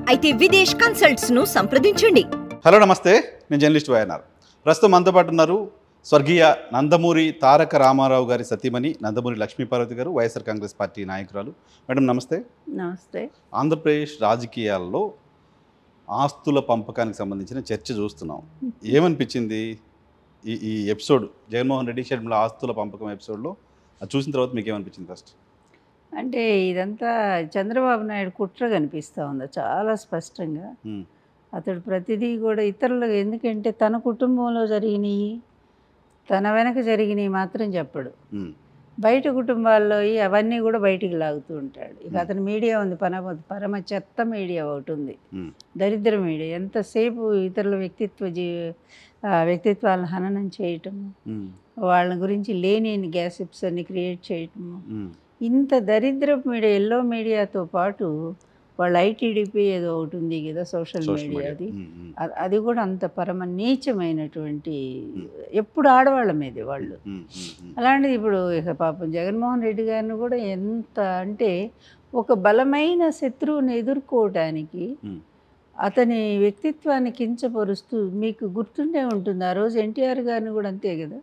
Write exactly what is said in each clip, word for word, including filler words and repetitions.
అయితే విదేశ్ కన్సల్ట్స్ ను సంప్రదించండి. హలో నమస్తే, నేను జర్నలిస్ట్ వైఎన్ఆర్. ప్రస్తుతం మనతో పాటు ఉన్నారు స్వర్గీయ నందమూరి తారక రామారావు గారి సతీమణి నందమూరి లక్ష్మీపార్వతి గారు, వైఎస్ఆర్ కాంగ్రెస్ పార్టీ నాయకురాలు. మేడం నమస్తే. నమస్తే. ఆంధ్రప్రదేశ్ రాజకీయాల్లో ఆస్తుల పంపకానికి సంబంధించిన చర్చ చూస్తున్నాం. ఏమనిపించింది ఈ ఈ ఎపిసోడ్, జగన్మోహన్ రెడ్డి షర్మిల ఆస్తుల పంపకం ఎపిసోడ్లో? అది చూసిన తర్వాత మీకు ఏమనిపించింది ఫస్ట్? అంటే ఇదంతా చంద్రబాబు నాయుడు కుట్ర కనిపిస్తూ ఉంది చాలా స్పష్టంగా. అతడు ప్రతిదీ కూడా ఇతరులు, ఎందుకంటే తన కుటుంబంలో జరిగినాయి, తన వెనక జరిగినాయి మాత్రం చెప్పడు. బయట కుటుంబాల్లో అవన్నీ కూడా బయటికి లాగుతూ ఉంటాడు. ఇక అతని మీడియా ఉంది, పరమ పరమ చెత్త మీడియా ఒకటి ఉంది, దరిద్ర మీడియా. ఎంతసేపు ఇతరుల వ్యక్తిత్వ జీ వ్యక్తిత్వాలను హననం చేయటము, వాళ్ళ గురించి లేని గ్యాసిప్స్ అన్ని క్రియేట్ చేయటము, ఇంత దరిద్ర మీడియా. ఎల్లో మీడియాతో పాటు వాళ్ళ ఐటీడీపీ ఏదో ఒకటి ఉంది కదా, సోషల్ మీడియా, అది అది కూడా అంత పరమ నీచమైనటువంటి, ఎప్పుడు ఆడవాళ్ళ మీదే వాళ్ళు. అలాంటిది ఇప్పుడు ఇక పాపం జగన్మోహన్ రెడ్డి గారిని కూడా ఎంత అంటే ఒక బలమైన శత్రువుని ఎదుర్కోవటానికి అతని వ్యక్తిత్వాన్ని కించపరుస్తూ, మీకు గుర్తుండే ఉంటుంది ఆ రోజు ఎన్టీఆర్ గారిని కూడా అంతే కదా,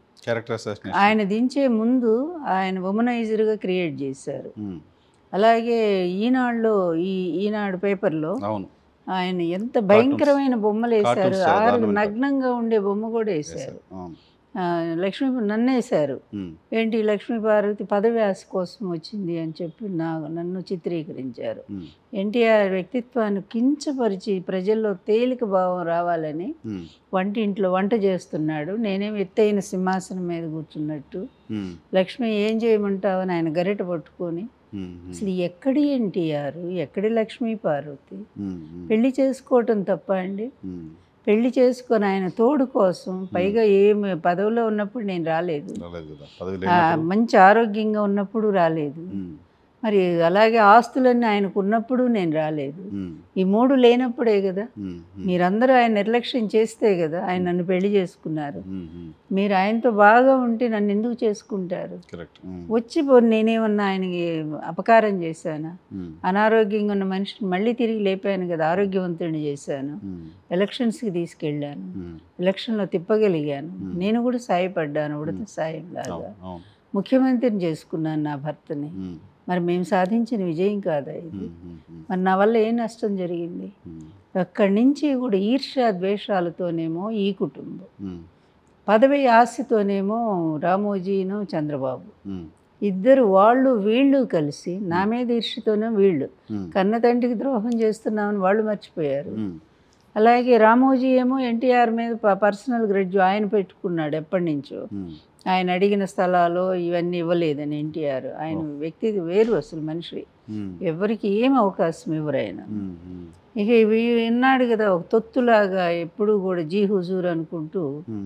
ఆయన దించే ముందు ఆయన ఉమనైజర్గా క్రియేట్ చేశారు. అలాగే ఈనాడులో, ఈ ఈనాడు పేపర్లో ఆయన ఎంత భయంకరమైన బొమ్మలు వేశారు. ఆరు నగ్నంగా ఉండే బొమ్మ కూడా వేశారు. లక్ష్మీ నన్నేశారు, ఏంటి లక్ష్మీపార్వతి పదవి ఆశ కోసం వచ్చింది అని చెప్పి నా నన్ను చిత్రీకరించారు. ఎన్టీఆర్ వ్యక్తిత్వాన్ని కించపరిచి ప్రజల్లో తేలిక భావం రావాలని వంటింట్లో వంట చేస్తున్నాడు, నేనేం ఎత్తైన సింహాసనం మీద కూర్చున్నట్టు, లక్ష్మి ఏం చేయమంటావని ఆయన గరిట పట్టుకొని, అసలు ఎక్కడి ఎన్టీఆర్, ఎక్కడి లక్ష్మీపార్వతి, పెళ్లి చేసుకోవటం తప్ప అండి? పెళ్లి చేసుకొని ఆయన తోడు కోసం, పైగా ఏమి పదవిలో ఉన్నప్పుడు నేను రాలేదు, మంచి ఆరోగ్యంగా ఉన్నప్పుడు రాలేదు, మరి అలాగే ఆస్తులన్నీ ఆయనకు ఉన్నప్పుడు నేను రాలేదు. ఈ మూడు లేనప్పుడే కదా మీరందరూ ఆయన నిర్లక్ష్యం చేస్తే కదా ఆయన నన్ను పెళ్లి చేసుకున్నారు. మీరు ఆయనతో బాగా ఉంటే నన్ను ఎందుకు చేసుకుంటారు? వచ్చి నేనేమన్నా ఆయనకి అపకారం చేశానా? అనారోగ్యంగా ఉన్న మనిషిని మళ్ళీ తిరిగి లేపాను కదా, ఆరోగ్యవంతుడిని చేశాను, ఎలక్షన్స్కి తీసుకెళ్ళాను, ఎలక్షన్లో తిప్పగలిగాను, నేను కూడా సాయపడ్డాను, ఉడత సాయం లాగా ముఖ్యమంత్రిని చేసుకున్నాను నా భర్తని. మరి మేము సాధించిన విజయం కాదా ఇది? మరి నా వల్ల ఏ నష్టం జరిగింది? అక్కడి నుంచి కూడా ఈర్ష్య ద్వేషాలతోనేమో ఈ కుటుంబం, పదవి ఆశతోనేమో రామోజీను చంద్రబాబు, ఇద్దరు వాళ్ళు వీళ్ళు కలిసి నా మీద ఈర్ష్యతోనే వీళ్ళు కన్న తండ్రికి ద్రోహం చేస్తున్నామని వాళ్ళు మర్చిపోయారు. అలాగే రామోజీ ఏమో ఎన్టీఆర్ మీద పర్సనల్ గ్రడ్జ్ ఆయన పెట్టుకున్నాడు ఎప్పటి నుంచో. ఆయన అడిగిన స్థలాలు ఇవన్నీ ఇవ్వలేదని ఎన్టీఆర్. ఆయన వ్యక్తి వేరు, అసలు మనిషి ఎవరికి ఏం అవకాశం ఇవ్వరు ఆయన. ఇక ఇవి విన్నాడు కదా ఒక తొత్తులాగా, ఎప్పుడు కూడా జీ హుజూర్ అనుకుంటూ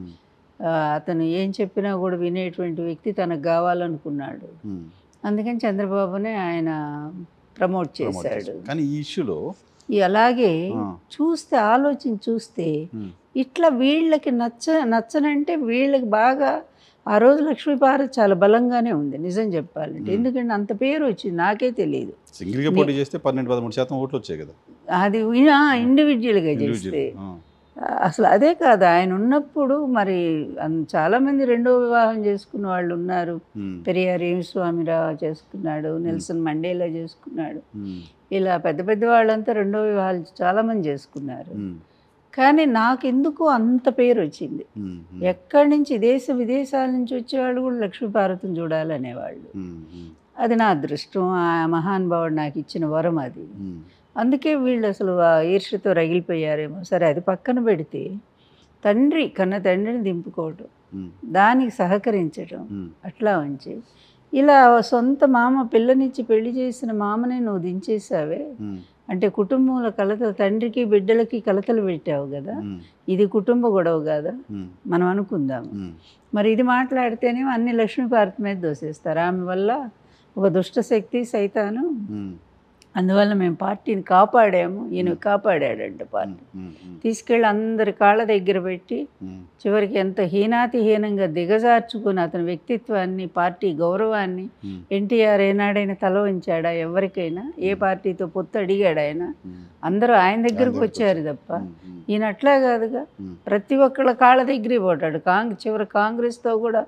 అతను ఏం చెప్పినా కూడా వినేటువంటి వ్యక్తి తనకు కావాలనుకున్నాడు. అందుకని చంద్రబాబునే ఆయన ప్రమోట్ చేశాడు. కానీ ఈ ఇష్యూలో అలాగే చూస్తే, ఆలోచన చూస్తే ఇట్లా వీళ్ళకి నచ్చ నచ్చనంటే వీళ్ళకి బాగా ఆ రోజు లక్ష్మీపార్వతి చాలా బలంగానే ఉంది నిజం చెప్పాలంటే. ఎందుకంటే అంత పేరు వచ్చింది, నాకే తెలియదు. సింగిల్గా పోటీ చేస్తే పన్నెండు పదమూడు శాతం ఓట్లు వచ్చాయి కదా, అది ఇండివిజువల్గా చేస్తే. అసలు అదే కాదు, ఆయన ఉన్నప్పుడు మరి చాలామంది రెండో వివాహం చేసుకున్న వాళ్ళు ఉన్నారు. పెరియార్ ఏమిస్వామిరావు చేసుకున్నాడు, నెల్సన్ మండేలా చేసుకున్నాడు, ఇలా పెద్ద పెద్ద వాళ్ళంతా రెండో వివాహాలు చాలామంది చేసుకున్నారు. కానీ నాకెందుకు అంత పేరు వచ్చింది? ఎక్కడి నుంచి, దేశ విదేశాల నుంచి వచ్చేవాళ్ళు కూడా లక్ష్మీపార్వతిని చూడాలనేవాళ్ళు. అది నా అదృష్టం, ఆ మహానుభావుడు నాకు ఇచ్చిన వరం అది. అందుకే వీళ్ళు అసలు ఈర్ష్యతో రగిలిపోయారేమో. సరే అది పక్కన పెడితే, తండ్రి కన్న తండ్రిని దింపుకోవటం, దానికి సహకరించటం, అట్లా ఉంచి ఇలా సొంత మామ పిల్లనిచ్చి పెళ్లి చేసిన మామనే నువ్వు దించేసావే అంటే కుటుంబంలో కలతలు, తండ్రికి బిడ్డలకి కలతలు పెట్టావు కదా, ఇది కుటుంబ గొడవ కదా మనం అనుకుందాము. మరి ఇది మాట్లాడితేనే అన్ని లక్ష్మీపార్వతి మీద దోసేస్తారు. ఆమె వల్ల ఒక దుష్టశక్తి సైతాను అందువల్ల మేము పార్టీని కాపాడాము, ఈయన కాపాడాడంట పార్టీ. తీసుకెళ్ళి అందరి కాళ్ళ దగ్గర పెట్టి చివరికి ఎంత హీనాతిహీనంగా దిగజార్చుకుని అతని వ్యక్తిత్వాన్ని, పార్టీ గౌరవాన్ని, ఎన్టీఆర్ ఏనాడైనా తల వంచాడా ఎవరికైనా? ఏ పార్టీతో పొత్తు అడిగాడు ఆయన? అందరూ ఆయన దగ్గరకు వచ్చారు తప్ప ఈయన అట్లా కాదుగా, ప్రతి ఒక్కళ్ళ కాళ్ళ దగ్గరే పోతాడు. కాంగ్రెస్ చివరి కాంగ్రెస్తో కూడా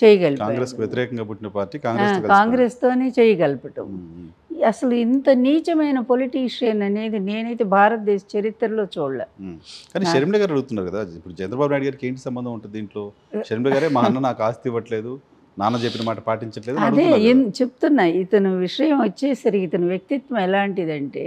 చేయగలిపాడు, కాంగ్రెస్తోనే చేయగలపటం. అసలు ఇంత నీచమైన పొలిటీషియన్ అనేది నేనైతే భారతదేశ చరిత్రలో చూడలే. కానీ షర్మిల గారు అడుగుతున్నారు కదా, ఇప్పుడు చంద్రబాబు నాయుడు గారికి ఏంటి సంబంధం ఉంటుంది దీంట్లో? షర్మిల గారే మా అన్న నాకు ఆస్తి ఇవ్వట్లేదు, నాన్న చెప్పిన మాట పాటించట్లేదు. అదే చెప్తున్నా, ఇతను విషయం వచ్చేసరికి ఇతని వ్యక్తిత్వం ఎలాంటిదంటే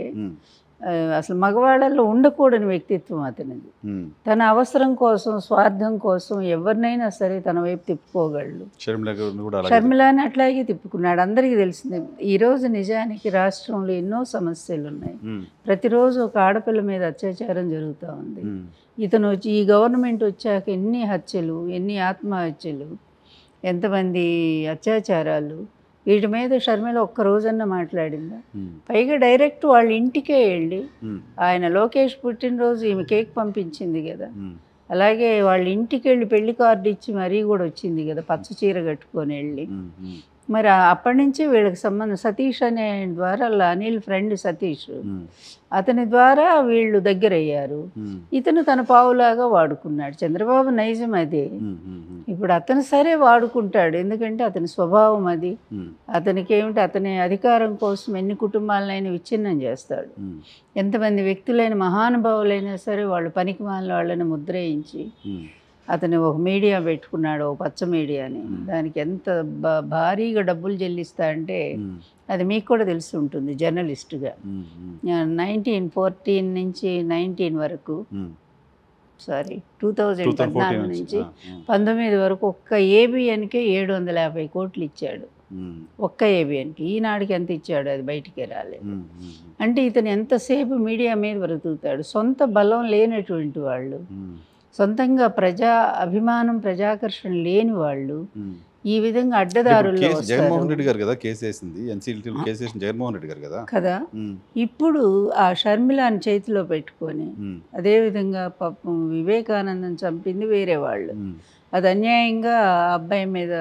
అసలు మగవాళ్ళల్లో ఉండకూడని వ్యక్తిత్వం అతనిది. తన అవసరం కోసం, స్వార్థం కోసం ఎవరినైనా సరే తన వైపు తిప్పుకోగలడు. షర్మిలాని అట్లాగే తిప్పుకున్నాడు, అందరికీ తెలిసింది. ఈరోజు నిజానికి రాష్ట్రంలో ఎన్నో సమస్యలు ఉన్నాయి. ప్రతిరోజు ఒక ఆడపిల్ల మీద అత్యాచారం జరుగుతూ ఉంది. ఇతను వచ్చి ఈ గవర్నమెంట్ వచ్చాక ఎన్ని హత్యలు, ఎన్ని ఆత్మహత్యలు, ఎంతమంది అత్యాచారాలు, వీటి మీద షర్మిల ఒక్క రోజన్నా మాట్లాడిందా? పైగా డైరెక్ట్ వాళ్ళ ఇంటికే వెళ్ళి, ఆయన లోకేష్ పుట్టినరోజు ఈమె కేక్ పంపించింది కదా, అలాగే వాళ్ళ ఇంటికి వెళ్ళి పెళ్లి కార్డు ఇచ్చి మరీ కూడా వచ్చింది కదా, పచ్చ చీర కట్టుకొని వెళ్ళి. మరి అప్పటి నుంచి వీళ్ళకి సంబంధం సతీష్ అనే ద్వారా, అనిల్ ఫ్రెండ్ సతీష్, అతని ద్వారా వీళ్ళు దగ్గర అయ్యారు. ఇతను తన పావులాగా వాడుకున్నాడు. చంద్రబాబు నైజం అదే. ఇప్పుడు అతను సరే వాడుకుంటాడు, ఎందుకంటే అతని స్వభావం అది. అతనికి ఏమిటి, అతని అధికారం కోసం ఎన్ని కుటుంబాలనైనా విచ్ఛిన్నం చేస్తాడు. ఎంతమంది వ్యక్తులైన మహానుభావులైనా సరే వాళ్ళు పనికి మాలిన వాళ్ళని ముద్రేయించి అతను ఒక మీడియా పెట్టుకున్నాడు, ఒక పచ్చ మీడియాని. దానికి ఎంత భారీగా డబ్బులు చెల్లిస్తా అంటే అది మీకు కూడా తెలిసి ఉంటుంది జర్నలిస్టుగా. నైన్టీన్ ఫోర్టీన్ నుంచి నైన్టీన్ వరకు సారీ టూ థౌజండ్ పద్నాలుగు నుంచి పంతొమ్మిది వరకు ఒక్క ఏబిఎన్కే ఏడు వందల యాభై కోట్లు ఇచ్చాడు. ఒక్క ఏబిఎన్కి. ఈనాడికి ఎంత ఇచ్చాడు అది బయటికే రాలేదు. అంటే ఇతను ఎంతసేపు మీడియా మీద బ్రతుకుతాడు. సొంత బలం లేనటువంటి వాళ్ళు, సొంతంగా ప్రజా అభిమానం, ప్రజాకర్షణ లేని వాళ్ళు ఈ విధంగా అడ్డదారుల్లో జగన్మోహన్ రెడ్డి గారు కదా కేసు వేసింది, ఎన్సీఎల్టీ కేసు వేసింది జగన్మోహన్ రెడ్డి గారు కదా కదా. ఇప్పుడు ఆ షర్మిలాని చేతిలో పెట్టుకొని అదేవిధంగా పాపం వివేకానందం చంపింది వేరే వాళ్ళు, అది అన్యాయంగా అబ్బాయి మీద,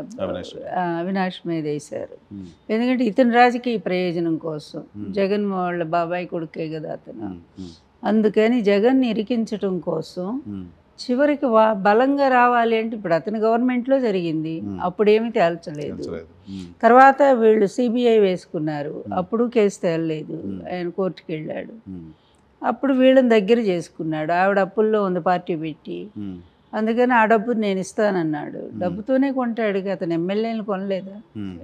అవినాష్ మీద వేశారు. ఎందుకంటే ఇతని రాజకీయ ప్రయోజనం కోసం, జగన్ వాళ్ళ బాబాయ్ కొడుకే కదా అతను. అందుకని జగన్ ఇరికించటం కోసం చివరికి వా బలంగా రావాలి అంటే ఇప్పుడు అతని గవర్నమెంట్లో జరిగింది, అప్పుడేమీ తేల్చలేదు. తర్వాత వీళ్ళు సిబిఐ వేసుకున్నారు, అప్పుడు కేసు తేలలేదు, ఆయన కోర్టుకు వెళ్ళాడు. అప్పుడు వీళ్ళని దగ్గర చేసుకున్నాడు. ఆవిడ అప్పుల్లో ఉంది పార్టీ పెట్టి, అందుకని ఆ డబ్బు నేను ఇస్తానన్నాడు. డబ్బుతోనే కొంటాడు, అతను ఎమ్మెల్యేలు కొనలేదా?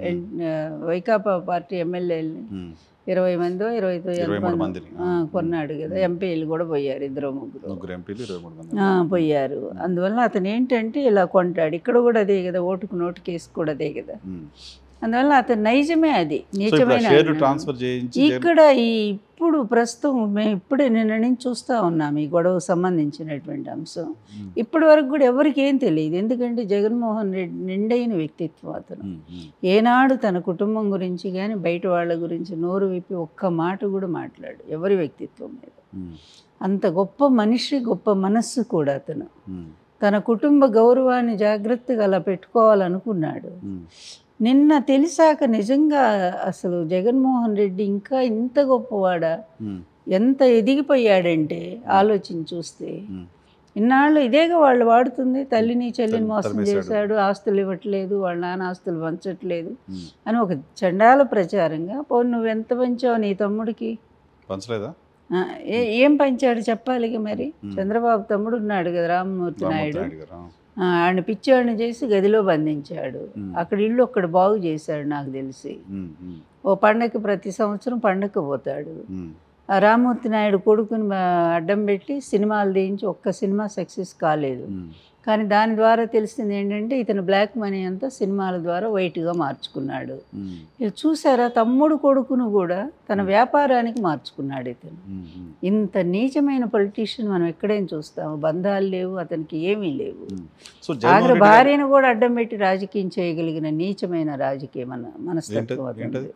వైకాపా పార్టీ ఎమ్మెల్యేలని ఇరవై మందో ఇరవై మంది కొన్నాడు కదా. ఎంపీలు కూడా పోయారు, ఇద్దరు ముగ్గురు పోయారు. అందువల్ల అతను ఏంటంటే ఇలా కొంటాడు. ఇక్కడ కూడా అదే కదా, ఓటుకు నోటు కేసు కూడా అదే కదా. అందువల్ల అతను నైజమే అది, నీచమైన. ఇక్కడ ఈ ఇప్పుడు ప్రస్తుతం మేము ఇప్పుడే నిన్న నుంచి చూస్తూ ఉన్నాం ఈ గొడవకు సంబంధించినటువంటి అంశం. ఇప్పటి వరకు కూడా ఎవరికి ఏం తెలియదు, ఎందుకంటే జగన్మోహన్ రెడ్డి నిండైన వ్యక్తిత్వం అతను. ఏనాడు తన కుటుంబం గురించి కానీ బయట వాళ్ళ గురించి నోరు విప్పి ఒక్క మాట కూడా మాట్లాడు ఎవరి వ్యక్తిత్వం మీద. అంత గొప్ప మనిషి, గొప్ప మనస్సు కూడా అతను. తన కుటుంబ గౌరవాన్ని జాగ్రత్తగా అలా పెట్టుకోవాలనుకున్నాడు. నిన్న తెలిసాక నిజంగా అసలు జగన్మోహన్ రెడ్డి ఇంకా ఇంత గొప్పవాడా, ఎంత ఎదిగిపోయాడంటే ఆలోచించి చూస్తే. ఇన్నాళ్ళు ఇదేగా వాళ్ళు వాడుతుంది, తల్లిని చెల్లిని మోసం చేశాడు, ఆస్తులు ఇవ్వట్లేదు, వాళ్ళ నాన్న ఆస్తులు పంచట్లేదు అని ఒక చండాల ప్రచారంగా. పో నువ్వు ఎంత పంచావు నీ తమ్ముడికి? పంచలేదా? ఏం పంచాడు చెప్పాలిగా మరి. చంద్రబాబు తమ్ముడు ఉన్నాడు కదా, రామ్మూర్తి నాయుడు, ఆయన పిచ్చాడిని చేసి గదిలో బంధించాడు. అక్కడ ఇల్లు ఒక్కడ బాగు చేశాడు నాకు తెలిసి. ఓ పండగకి ప్రతి సంవత్సరం పండగకి పోతాడు. ఆ రామ్మూర్తి నాయుడు కొడుకుని అడ్డం పెట్టి సినిమాలు తీయించి ఒక్క సినిమా సక్సెస్ కాలేదు. కానీ దాని ద్వారా తెలిసింది ఏంటంటే ఇతను బ్లాక్ మనీ అంతా సినిమాల ద్వారా వైట్గా మార్చుకున్నాడు. ఇది చూసారా, తమ్ముడు కొడుకును కూడా తన వ్యాపారానికి మార్చుకున్నాడు ఇతను. ఇంత నీచమైన పొలిటీషియన్ మనం ఎక్కడైనా చూస్తాము. బంధాలు లేవు అతనికి, ఏమీ లేవు. ఆఖరి భార్యను కూడా అడ్డం పెట్టి రాజకీయం చేయగలిగిన నీచమైన రాజకీయ మన మనస్తత్వం అతను.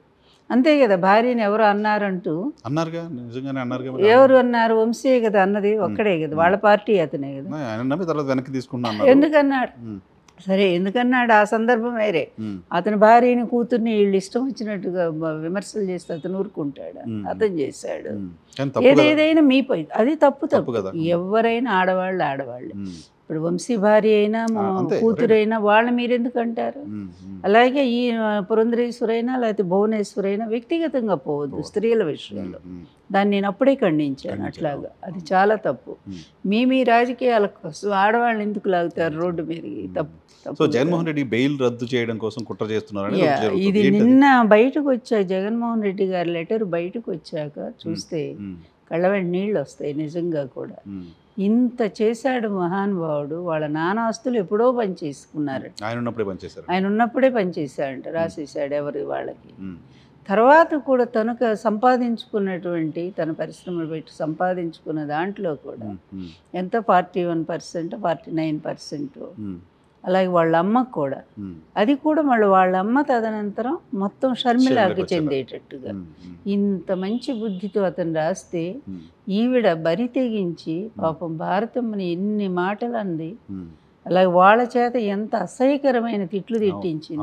అంతే కదా, భార్యని ఎవరు అన్నారంటూ. అన్నారుగా, నిజంగానే అన్నారుగా. ఎవరు అన్నారు? వంశీయే కదా అన్నది, ఒక్కడే కదా, వాళ్ళ పార్టీ అతనే కదా. ఆయన నమ్మి తర్వాత వెనక్కి తీసుకున్నాను. ఎందుకన్నాడు? సరే ఎందుకన్నాడు ఆ సందర్భం వేరే. అతని భార్యని కూతుర్ని వీళ్ళు ఇష్టం వచ్చినట్టుగా విమర్శలు చేస్తే అతను ఊరుకుంటాడు. అతను చేశాడు. ఏదేదైనా మీ పై అది తప్పు తప్పు కదా. ఎవరైనా ఆడవాళ్ళు ఆడవాళ్ళు. ఇప్పుడు వంశీ భార్య అయినా కూతురైనా వాళ్ళ మీరెందుకు అంటారు? అలాగే ఈ పురంధరేశ్వరైనా లేకపోతే భువనేశ్వరైనా వ్యక్తిగతంగా పోవద్దు స్త్రీల విషయంలో. దాన్ని నేను అప్పుడే ఖండించాను. అట్లాగా అది చాలా తప్పు. మీ మీ రాజకీయాల కోసం ఆడవాళ్ళని ఎందుకు లాగుతారు రోడ్డు మీదకి? తప్పు. సో జగన్మోహన్ రెడ్డి బెయిల్ రద్దు చేయడం కోసం కుట్ర చేస్తున్నారు. ఇది నిన్న బయటకు వచ్చా, జగన్మోహన్ రెడ్డి గారి లెటర్ బయటకు వచ్చాక చూస్తే కళ్ళ వెంట నీళ్ళు వస్తాయి నిజంగా కూడా. ఇంత చేశాడు మహానుభావుడు. వాళ్ళ నానాస్తులు ఎప్పుడో పనిచేసుకున్నారు. ఆయన ఉన్నప్పుడే పనిచేశారు. ఆయన ఉన్నప్పుడే పనిచేశాడంట, రాసేసాడు ఎవరి వాళ్ళకి. తర్వాత కూడా తనకు సంపాదించుకున్నటువంటి తన పరిశ్రమలు పెట్టి సంపాదించుకున్న దాంట్లో కూడా ఎంత forty one percent forty nine percent అలాగే వాళ్ళ అమ్మకు కూడా, అది కూడా మళ్ళీ వాళ్ళ అమ్మ తదనంతరం మొత్తం షర్మిలాకి చెందేటట్టుగా ఇంత మంచి బుద్ధితో అతను రాస్తే ఈవిడ బరి తెగించి పాపం భారతమ్మని ఎన్ని మాటలు అంది. అలాగే వాళ్ళ చేత ఎంత అసహ్యకరమైన తిట్లు తిట్టించింది.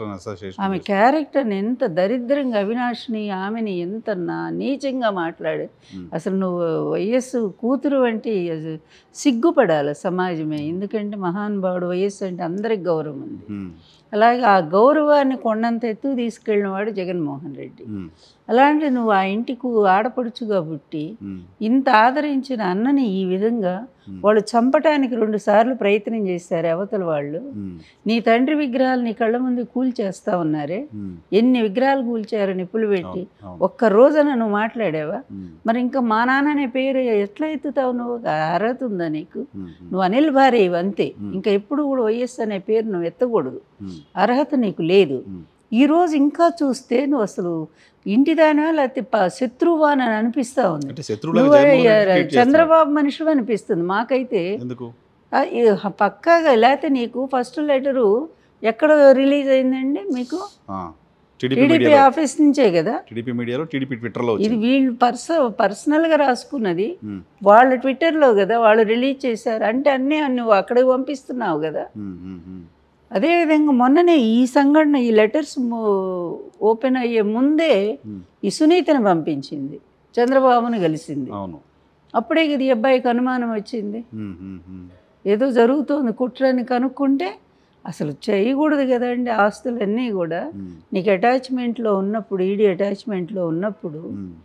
ఆమె క్యారెక్టర్ని ఎంత దరిద్రంగా, అవినాష్ని ఆమెని ఎంత నా నీచంగా మాట్లాడు. అసలు నువ్వు వయస్సు కూతురు అంటే సిగ్గుపడాలి సమాజమే. ఎందుకంటే మహానుభావుడు వయస్సు అంటే అందరికి గౌరవం ఉంది. అలాగే ఆ గౌరవాన్ని కొండంత ఎత్తు తీసుకెళ్ళిన వాడు జగన్మోహన్ రెడ్డి. అలాంటి నువ్వు ఆ ఇంటికి ఆడపడుచుగా పుట్టి ఇంత ఆదరించిన అన్నని ఈ విధంగా వాళ్ళు చంపటానికి రెండు సార్లు ప్రయత్నం చేశారు అవతల వాళ్ళు. నీ తండ్రి విగ్రహాలు నీ కళ్ళ ముందు కూల్చేస్తా ఉన్నారే, ఎన్ని విగ్రహాలు కూల్చారు నిప్పులు పెట్టి, ఒక్క రోజున నువ్వు మాట్లాడావా? మరి ఇంకా మా నాన్న అనే పేరు ఎట్లా ఎత్తుతావు? నువ్వు అర్హత ఉందా నీకు? నువ్వు అనిల్ భార్య అంతే, ఇంకా ఎప్పుడు కూడా వైఎస్ అనే పేరు నువ్వు ఎత్తకూడదు, అర్హత నీకు లేదు. ఈరోజు ఇంకా చూస్తే నువ్వు అసలు ఇంటి దానివా లేకపోతే శత్రువా అని అనిపిస్తా ఉంది. చంద్రబాబు మనిషి అనిపిస్తుంది మాకైతే పక్కాగా. లేకపోతే నీకు ఫస్ట్ లెటరు ఎక్కడ రిలీజ్ అయిందండి మీకు? టీడీపీ ఆఫీస్ నుంచే కదా. ఇది వీళ్ళు పర్స పర్సనల్గా రాసుకున్నది వాళ్ళ ట్విట్టర్లో కదా వాళ్ళు రిలీజ్ చేశారు. అంటే అన్నీ నువ్వు అక్కడికి పంపిస్తున్నావు కదా. అదేవిధంగా మొన్ననే ఈ సంఘటన, ఈ లెటర్స్ ఓపెన్ అయ్యే ముందే ఈ సునీతను పంపించింది, చంద్రబాబును కలిసింది. అప్పుడే ఇది అబ్బాయికి అనుమానం వచ్చింది, ఏదో జరుగుతుంది కుట్రని కనుక్కుంటే అసలు చేయకూడదు కదండి. ఆస్తులన్నీ కూడా నీకు అటాచ్మెంట్లో ఉన్నప్పుడు, ఈడీ అటాచ్మెంట్లో ఉన్నప్పుడు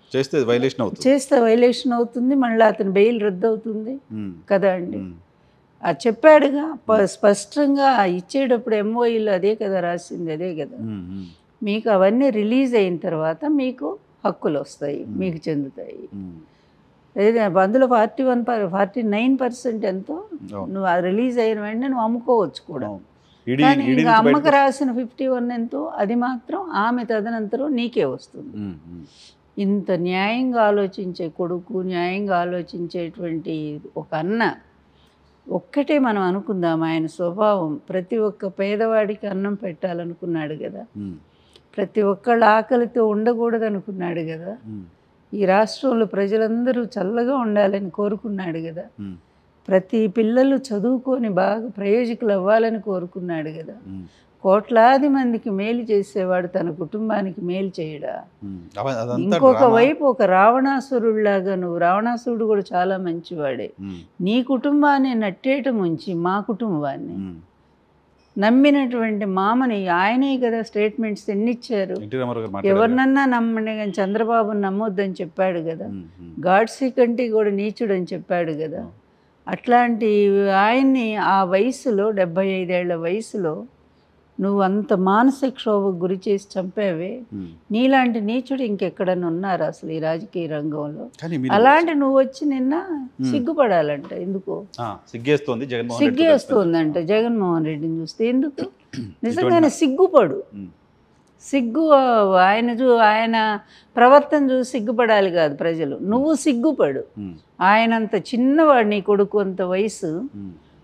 చేస్తే వైలేషన్ అవుతుంది. మళ్ళీ అతను బెయిల్ రద్దు అవుతుంది కదా అండి. అది చెప్పాడుగా స్పష్టంగా. ఇచ్చేటప్పుడు ఎంఓఈలో అదే కదా రాసింది, అదే కదా. మీకు అవన్నీ రిలీజ్ అయిన తర్వాత మీకు హక్కులు వస్తాయి, మీకు చెందుతాయి. అదే అందులో forty one forty nine percent ఎంతో నువ్వు రిలీజ్ అయిన వెంటనే నువ్వు అమ్ముకోవచ్చు కూడా. కానీ ఇంకా అమ్మకు రాసిన ఫిఫ్టీ వన్ ఎంతో అది మాత్రం ఆమె తదనంతరం నీకే వస్తుంది. ఇంత న్యాయంగా ఆలోచించే కొడుకు, న్యాయంగా ఆలోచించేటువంటి ఒక అన్న, ఒక్కటే మనం అనుకుందాం, ఆయన స్వభావం ప్రతి ఒక్క పేదవాడికి అన్నం పెట్టాలనుకున్నాడు కదా, ప్రతి ఒక్కళ్ళ ఆకలితో ఉండకూడదు అనుకున్నాడు కదా, ఈ రాష్ట్రంలో ప్రజలందరూ చల్లగా ఉండాలని కోరుకున్నాడు కదా, ప్రతి పిల్లలు చదువుకొని బాగా ప్రయోజకులు అవ్వాలని కోరుకున్నాడు కదా. కోట్లాది మందికి మేలు చేసేవాడు తన కుటుంబానికి మేలు చేయడా? ఇంకొక వైపు ఒక రావణాసురుడిలాగా, నువ్వు రావణాసురుడు కూడా చాలా మంచివాడే, నీ కుటుంబాన్ని నట్టేయటం ఉంచి మా కుటుంబాన్ని నమ్మినటువంటి మామని ఆయనే కదా స్టేట్మెంట్స్ ఎన్నిచ్చారు. ఎవరినన్నా నమ్మండి కానీ చంద్రబాబుని నమ్మొద్దని చెప్పాడు కదా. గాడ్సీ కంటే కూడా నీచుడు అని చెప్పాడు కదా. అట్లాంటి ఆయన్ని ఆ వయసులో, డెబ్భై ఐదేళ్ల వయసులో నువ్వు అంత మానసిక క్షోభకు గురి చేసి చంపావే. నీలాంటి నీచుడు ఇంకెక్కడన్నా ఉన్నారు అసలు ఈ రాజకీయ రంగంలో? అలాంటి నువ్వు వచ్చి నిన్న సిగ్గుపడాలంట. ఎందుకు సిగ్గేస్తోంది? సిగ్గేస్తోందంట జగన్మోహన్ రెడ్డిని చూస్తే. ఎందుకు? నిజంగానే సిగ్గుపడు. సిగ్గు ఆయన చూ ఆయన ప్రవర్తన చూసి సిగ్గుపడాలి కాదు ప్రజలు, నువ్వు సిగ్గుపడు. ఆయనంత చిన్నవాడు నీ కొడుకు, అంత వయసు,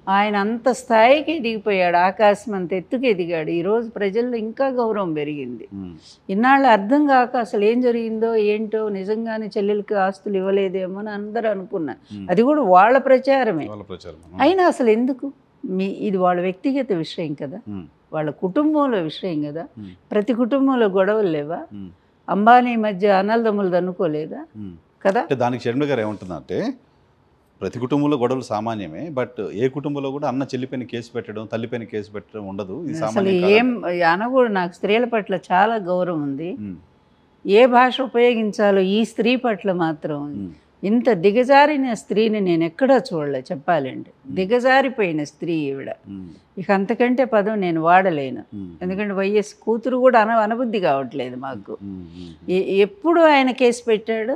ఆయన అంత స్థాయికి ఎదిగిపోయాడు, ఆకాశం అంత ఎత్తుకు ఎదిగాడు. ఈరోజు ప్రజల్లో ఇంకా గౌరవం పెరిగింది. ఇన్నాళ్ళు అర్థం కాక అసలు ఏం జరిగిందో ఏంటో, నిజంగానే చెల్లెలకి ఆస్తులు ఇవ్వలేదేమో అని అందరూ అనుకున్నారు. అది కూడా వాళ్ళ ప్రచారమే. అయినా అసలు ఎందుకు? మీ ఇది వాళ్ళ వ్యక్తిగత విషయం కదా, వాళ్ళ కుటుంబంలో విషయం కదా. ప్రతి కుటుంబంలో గొడవలు లేవా? అంబానీ మధ్య అన్నదమ్ములు అనుకోలేదా కదా? దానికి షర్మిల గారు ఏమంటున్నారంటే ప్రతి కుటుంబంలో గొడవలు సామాన్యమే, బట్ ఏ కుటుంబంలో కూడా అన్న చెల్లిపైన కేసు పెట్టడం, తల్లిపైన కేసు పెట్టడం ఉండదు. అసలు ఏం అనకూడదు. నాకు స్త్రీల పట్ల చాలా గౌరవం ఉంది. ఏ భాష ఉపయోగించాలో ఈ స్త్రీ పట్ల మాత్రం ఇంత దిగజారిన స్త్రీని నేను ఎక్కడా చూడలే చెప్పాలండి. దిగజారిపోయిన స్త్రీ ఈవిడ. ఇక అంతకంటే పదం నేను వాడలేను. ఎందుకంటే వైఎస్ కూతురు కూడా అన అనబుద్ధి కావట్లేదు మాకు. ఎప్పుడు ఆయన కేసు పెట్టాడు?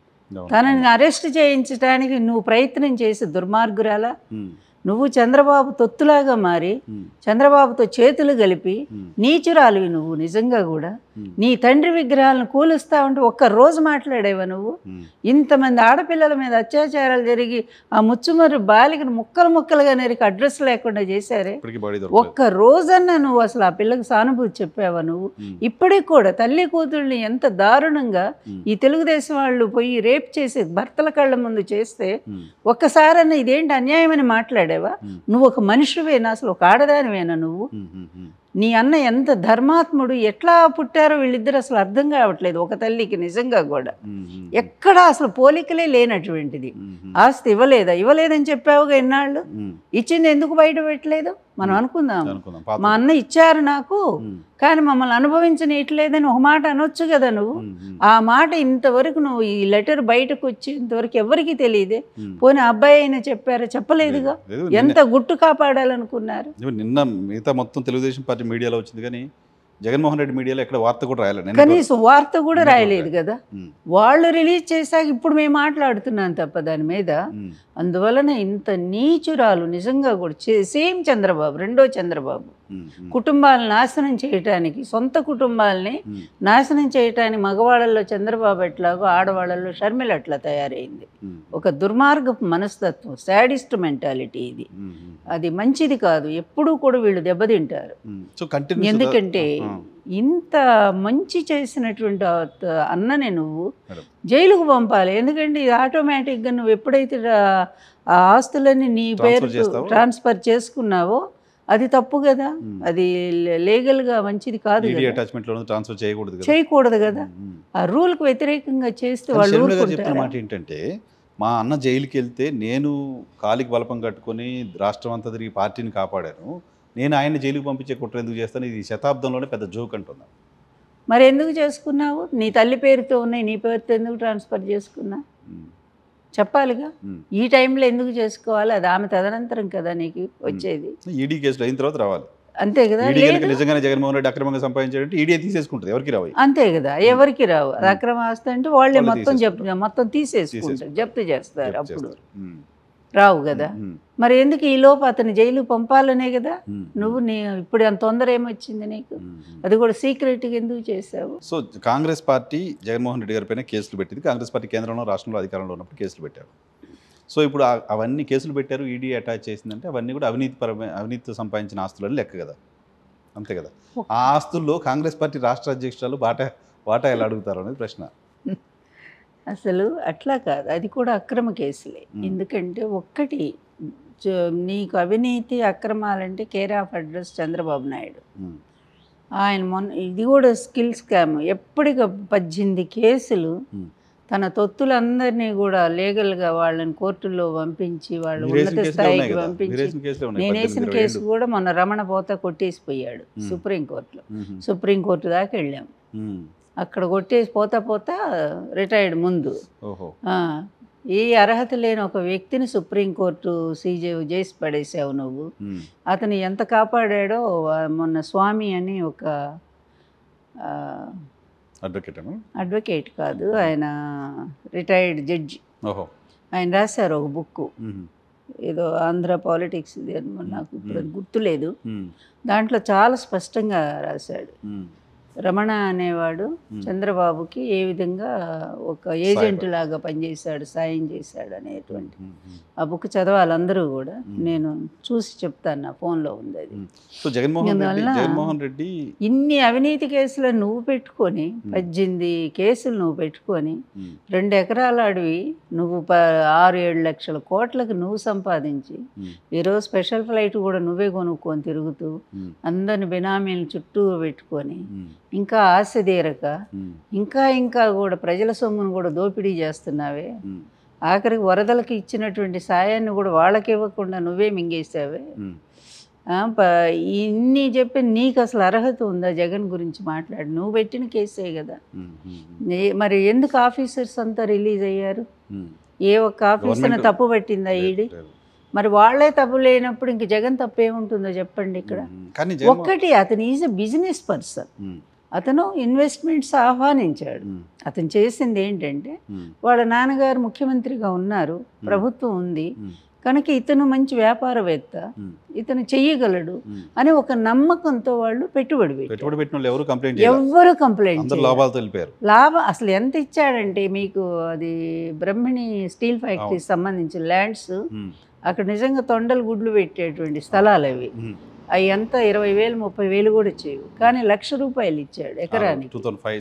తనని అరెస్ట్ చేయించడానికి నువ్వు ప్రయత్నం చేసి దుర్మార్గురాలా. నువ్వు చంద్రబాబు తొత్తులాగా మారి చంద్రబాబుతో చేతులు కలిపి నీచురాలివి నువ్వు. నిజంగా కూడా నీ తండ్రి విగ్రహాలను కూలుస్తా ఉంటే ఒక్క రోజు మాట్లాడేవా నువ్వు? ఇంతమంది ఆడపిల్లల మీద అత్యాచారాలు జరిగి ఆ ముచ్చుమర్రి బాలికను ముక్కలు ముక్కలుగా నరికి అడ్రస్ లేకుండా చేశారే, ఒక్క రోజన్నా నువ్వు అసలు ఆ పిల్లకి సానుభూతి చెప్పావా నువ్వు? ఇప్పటికి కూడా తల్లి కూతుళ్ళని ఎంత దారుణంగా ఈ తెలుగుదేశం వాళ్ళు పోయి రేప్ చేసి భర్తల కళ్ళ ముందు చేస్తే ఒక్కసారన్నా ఇదేంటి అన్యాయం అని మాట్లాడావా? నువ్వు ఒక మనిషివేనా? అసలు ఒక ఆడదానివేనా నువ్వు? నీ అన్న ఎంత ధర్మాత్ముడు, ఎట్లా పుట్టారో వీళ్ళిద్దరు అసలు అర్థం కావట్లేదు ఒక తల్లికి. నిజంగా కూడా ఎక్కడ అసలు పోలికలే లేనటువంటిది. ఆస్తి ఇవ్వలేదా? ఇవ్వలేదని చెప్పావుగా ఎన్నాళ్ళు. ఇచ్చింది ఎందుకు బయట పెట్టలేదు? మనం అనుకుందాం, మా అన్న ఇచ్చారు నాకు, కానీ మమ్మల్ని అనుభవించనీయట్లేదని ఒక మాట అనొచ్చు కదా నువ్వు. ఆ మాట ఇంతవరకు నువ్వు ఈ లెటర్ బయటకు వచ్చి ఇంతవరకు ఎవరికి తెలియదే. పోనీ అబ్బాయి అయినా చెప్పారా? చెప్పలేదుగా. ఎంత గుట్టు కాపాడాలనుకున్నారు? నిన్న మిగతా మొత్తం తెలుగుదేశం పార్టీ మీడియాలో వచ్చింది, కానీ జగన్మోహన్ రెడ్డి మీడియాలో ఎక్కడ వార్త కూడా రాయలేదు. కనీసం వార్త కూడా రాయలేదు కదా. వాళ్ళు రిలీజ్ చేశాక ఇప్పుడు మేము మాట్లాడుతున్నాం తప్ప దాని మీద. అందువలన ఇంత నీచురాలు నిజంగా కూడా సేమ్ చంద్రబాబు, రెండో చంద్రబాబు, కుటుంబాలను నాశనం చేయటానికి, సొంత కుటుంబాలని నాశనం చేయటానికి మగవాళ్ళల్లో చంద్రబాబు ఎట్లాగో ఆడవాళ్ళల్లో షర్మిల అట్లా తయారైంది. ఒక దుర్మార్గపు మనస్తత్వం, శాడిస్ట్ మెంటాలిటీ ఇది. అది మంచిది కాదు. ఎప్పుడూ కూడా వీళ్ళు దెబ్బతింటారు. ఎందుకంటే ఇంత మంచి చేసినటువంటి అన్ననే నువ్వు జైలుకు పంపాలి. ఎందుకంటే ఇది ఆటోమేటిక్గా నువ్వు ఎప్పుడైతే ఆ ఆస్తులన్నీ నీ పేరు ట్రాన్స్ఫర్ చేసుకున్నావో అది తప్పు కదా. అది లీగల్గా మంచిది కాదు, చేయకూడదు కదా. ఆ రూల్కి వ్యతిరేకంగా చేస్తే వాళ్ళు మాట ఏంటంటే, మా అన్న జైలుకి వెళ్తే నేను కాలికి బలపం కట్టుకొని రాష్ట్రం అంతా తిరిగి పార్టీని కాపాడాను, నేను ఆయన జైలుకి పంపించే కుట్ర ఎందుకు చేస్తాను? ఇది శతాబ్దంలోనే పెద్ద జోక్ అంటున్నా. మరి ఎందుకు చేసుకున్నావు? నీ తల్లి పేరుతో ఉన్నాయి, నీ పేరుతో ఎందుకు ట్రాన్స్ఫర్ చేసుకున్నా చెప్పాలిగా. ఈ టైంలో ఎందుకు చేసుకోవాలి? అది ఆమె తదనంతరం కదా నీకు వచ్చేది. ఈడీ కేసులు అయిన తర్వాత రావాలి, అంతే కదా. నిజంగానే జగన్మోహన్ రెడ్డి అక్రమంగా సంపాదించాడంటే ఈడీ తీసేసుకుంటుంది, ఎవరికి రావు. అంతే కదా, ఎవరికి రావు. అది అక్రమ ఆస్తి అంటే వాళ్ళే మొత్తం జప్తు మొత్తం తీసేసుకుంటారు, జప్తు చేస్తారు, అప్పుడు రావు కదా. మరి ఎందుకు ఈ లోపు అతని జైలు పంపాలనే కదా నువ్వు. నీ ఇప్పుడు అంత తొందర ఏమొచ్చింది నీకు? అది కూడా సీక్రెట్గా ఎందుకు చేసావు? సో కాంగ్రెస్ పార్టీ జగన్మోహన్ రెడ్డి గారి పైన కేసులు పెట్టింది. కాంగ్రెస్ పార్టీ కేంద్రంలో రాష్ట్రంలో అధికారంలో ఉన్నప్పుడు కేసులు పెట్టారు. సో ఇప్పుడు అవన్నీ కేసులు పెట్టారు, ఈడీ అటాచ్ చేసిందంటే అవన్నీ కూడా అవినీతి పరమైన అవినీతితో సంపాదించిన ఆస్తులని లెక్క కదా, అంతే కదా. ఆ ఆస్తుల్లో కాంగ్రెస్ పార్టీ రాష్ట్ర అధ్యక్షురాలు వాటా వాటా ఎలా అడుగుతారు అనేది ప్రశ్న. అసలు అట్లా కాదు, అది కూడా అక్రమ కేసులే. ఎందుకంటే ఒక్కటి నీకు అవినీతి అక్రమాలంటే care of address Chandrababu Naidu. ఆయన మొన్న ఇది కూడా స్కిల్ స్కామ్. ఎప్పటికి పద్దెనిమిది కేసులు తన తొత్తులందరినీ కూడా లీగల్గా వాళ్ళని కోర్టుల్లో పంపించి వాళ్ళు ఉన్నత స్థాయికి పంపించి, నేను వేసిన కేసు కూడా మొన్న రమణ పోత కొట్టేసిపోయాడు సుప్రీంకోర్టులో. సుప్రీంకోర్టు దాకా వెళ్ళాము. అక్కడ కొట్టేసి పోతా పోతా రిటైర్డ్ ముందు ఈ అర్హత లేని ఒక వ్యక్తిని సుప్రీంకోర్టు సీజే చేసి పడేసావు నువ్వు. అతను ఎంత కాపాడాడో మొన్న స్వామి అని ఒక అడ్వకేట్ కాదు, ఆయన రిటైర్డ్ జడ్జి, ఆయన రాశారు ఒక బుక్, ఏదో ఆంధ్ర పాలిటిక్స్ ఇది అని నాకు ఇప్పుడు గుర్తులేదు. దాంట్లో చాలా స్పష్టంగా రాశాడు. రమణ అనేవాడు చంద్రబాబుకి ఏ విధంగా ఒక ఏజెంట్ లాగా పనిచేశాడు, సాయం చేశాడు అనేటువంటి ఆ బుక్ చదవాలి అందరూ కూడా. నేను చూసి చెప్తాను, నా ఫోన్లో ఉంది అది. సో జగన్మోహన్ రెడ్డి జగన్మోహన్ రెడ్డి ఇన్ని అవినీతి కేసులు నువ్వు పెట్టుకొని, పద్దెనిమిది కేసులు నువ్వు పెట్టుకొని, రెండు ఎకరాల అడవి నువ్వు ప ఆరు ఏడు లక్షల కోట్లకు నువ్వు సంపాదించి, ఈరోజు స్పెషల్ ఫ్లైట్ కూడా నువ్వే కొనుక్కొని తిరుగుతూ అందరిని బినామీలు చుట్టూ పెట్టుకొని, ఇంకా ఆశ తీరక ఇంకా ఇంకా కూడా ప్రజల సొమ్మును కూడా దోపిడీ చేస్తున్నావే. ఆఖరికి వరదలకు ఇచ్చినటువంటి సాయాన్ని కూడా వాళ్ళకి ఇవ్వకుండా నువ్వే మింగేసావే. ఇన్ని చెప్పి నీకు అసలు అర్హత ఉందా జగన్ గురించి మాట్లాడి? నువ్వు పెట్టిన కేసే కదా. మరి ఎందుకు ఆఫీసర్స్ అంతా రిలీజ్ అయ్యారు? ఏ ఒక్క ఆఫీసర్ని తప్పు పట్టిందా ఈడీ? మరి వాళ్లే తప్పు లేనప్పుడు ఇంక జగన్ తప్పు ఏముంటుందో చెప్పండి ఇక్కడ. ఒక్కటి, అతను ఈజ్ ఎ బిజినెస్ పర్సన్. అతను ఇన్వెస్ట్మెంట్స్ ఆహ్వానించాడు. అతను చేసింది ఏంటంటే, వాళ్ళ నాన్నగారు ముఖ్యమంత్రిగా ఉన్నారు, ప్రభుత్వం ఉంది కనుక ఇతను మంచి వ్యాపారవేత్త, ఇతను చెయ్యగలడు అని ఒక నమ్మకంతో వాళ్ళు పెట్టుబడి పెట్టారు. ఎవరు కంప్లైంట్ లాభం అసలు ఎంత ఇచ్చాడంటే, మీకు అది బ్రహ్మిణి స్టీల్ ఫ్యాక్టరీకి సంబంధించిన ల్యాండ్స్, అక్కడ నిజంగా తొండలు గుడ్లు పెట్టేటువంటి స్థలాలు అవి. అవి అంతా ఇరవై వేలు ముప్పై వేలు కూడా ఇచ్చేవి, కానీ లక్ష రూపాయలు ఇచ్చాడు ఎకరానికి.